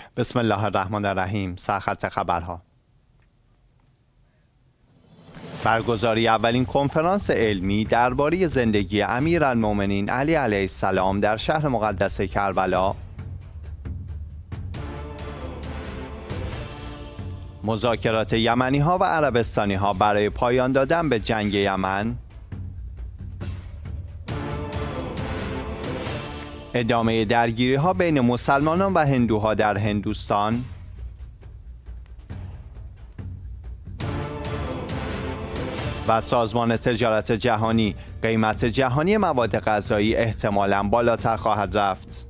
بسم الله الرحمن الرحیم. سرخط خبرها. برگزاری اولین کنفرانس علمی درباره زندگی امیرالمومنین علی علیه السلام در شهر مقدس کربلا. مذاکرات یمنی‌ها و عربستانی‌ها برای پایان دادن به جنگ یمن. ادامه درگیری‌ها بین مسلمانان و هندوها در هندوستان. و سازمان تجارت جهانی: قیمت جهانی مواد غذایی احتمالاً بالاتر خواهد رفت.